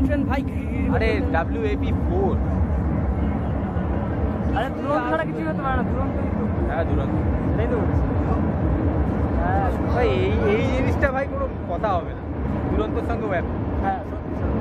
Train ভাই। আরে WAP4। আরে দুরন্ত ছাড়া কিছু হতে পারে না, দুরন্ত। হ্যাঁ দুরন্ত, এটাই তো বলছি। ভাই এই জিনিসটা ভাই কোনো কথা হবে না, দুরন্তর সঙ্গে ব্যাপার। হ্যাঁ সত্যি সত্যি।